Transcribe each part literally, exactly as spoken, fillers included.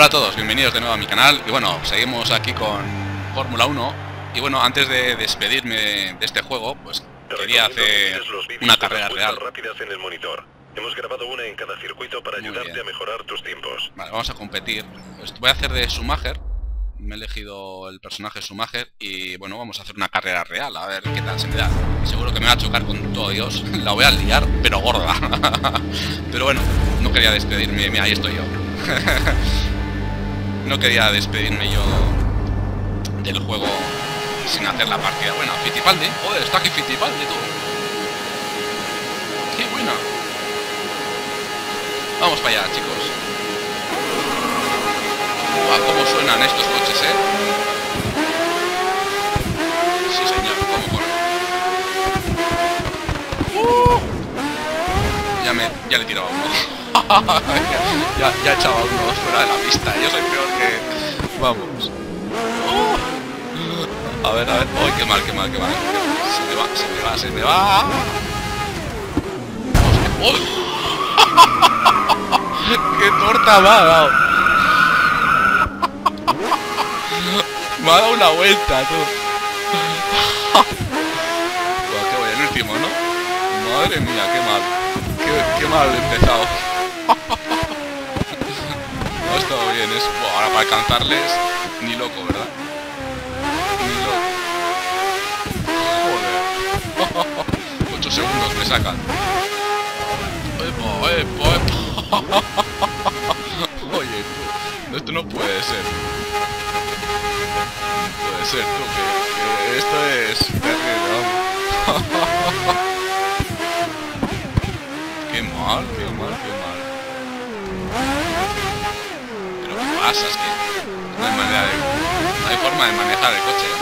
Hola a todos, bienvenidos de nuevo a mi canal. Y bueno, seguimos aquí con Fórmula uno. Y bueno, antes de despedirme de este juego, pues quería hacer una carrera real. Rápidas en el monitor. Hemos grabado una en cada circuito para Muy ayudarte bien. a mejorar tus tiempos. Vale, vamos a competir. Pues voy a hacer de Schumacher. Me he elegido el personaje Schumacher. Y bueno, vamos a hacer una carrera real. A ver qué tal se me da. Seguro que me va a chocar con todo Dios. La voy a liar, pero gorda. Pero bueno, no quería despedirme. Mira, ahí estoy yo. No quería despedirme yo del juego sin hacer la partida. Bueno, Fittipaldi. Joder, está aquí Fittipaldi, tú. Qué buena. Vamos para allá, chicos. Uah, cómo suenan estos coches, eh. Sí, señor, cómo corren. Uh. Ya me, ya le he tirado a uno. ya, ya he echado a uno fuera de la pista. Yo soy peor que... Vamos. Uh. A ver, a ver. ¡Uy, qué mal, qué mal, qué mal! Se me va, se me va, se me va. ¡Oh! ¡Qué torta me ha dado! Me ha dado una vuelta, tú. Bueno, que voy el último, ¿no? Madre mía, qué mal. Qué, qué mal he empezado. No ha estado bien eso. Bueno, ahora para alcanzarles, ni loco, ¿verdad? Ni loco. Joder. Ocho segundos me sacan. Epa, epa, epa. Oye, tú, esto no puede ser. No puede ser, tú, que, que esto es terrible, vamos. Qué mal, qué mal, qué mal. Pero qué pasa, es que no hay manera de... No hay forma de manejar el coche, ¿eh?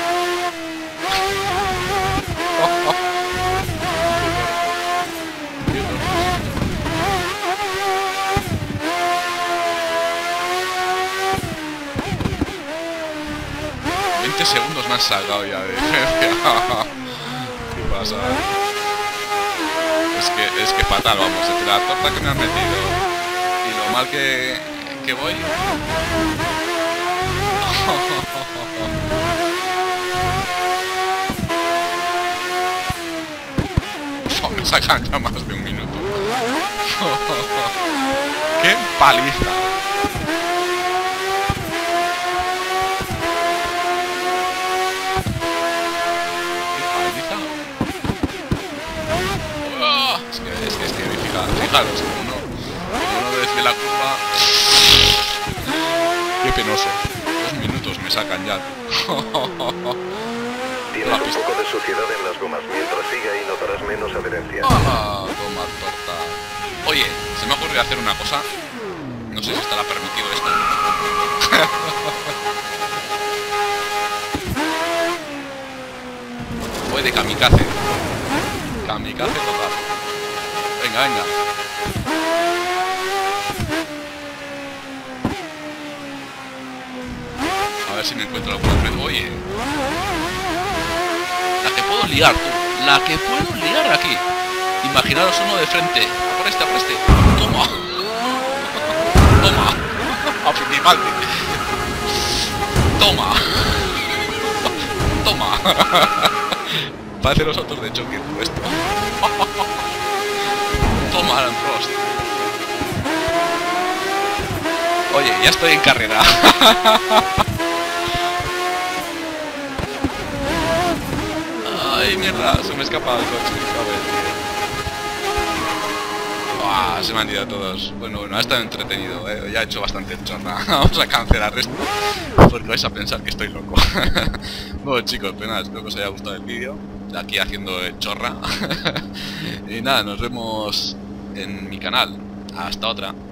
veinte segundos me han sacado ya de diferencia. ¿Qué pasa? Es que, es que fatal, vamos, entre la torta que me han metido y lo mal que, que voy. Me sacan ya más de un minuto. ¡Qué paliza! Es que, es que, es que, fijaros, fijaros, como no, como no desde la curva. Qué penoso. Dos minutos me sacan ya. Tienes un poco de suciedad en las gomas. Mientras siga ahí notarás menos adherencia. Ah, toma torta. Oye, se me ha ocurrido hacer una cosa. No sé si estará permitido esto. Voy de kamikaze. Kamikaze total. Venga, venga. A ver si me encuentro alguna vez. Oye. La que puedo liar, tú. La que puedo liar aquí. Imaginaros uno de frente. A por este, a por este. Toma. Toma. A Fittipaldi. Toma. Toma. Parece los autos de choque, esto. Toma, Alan Prost. Oye, ya estoy en carrera. Ay, mierda, se me ha escapado el coche. Buah, se me han ido todos. Bueno, bueno, ha estado entretenido, eh. Ya he hecho bastante chorra. Vamos a cancelar esto, porque vais a pensar que estoy loco. Bueno, chicos, pues nada, espero que os haya gustado el vídeo. Aquí haciendo chorra. Y nada, nos vemos en mi canal. Hasta otra.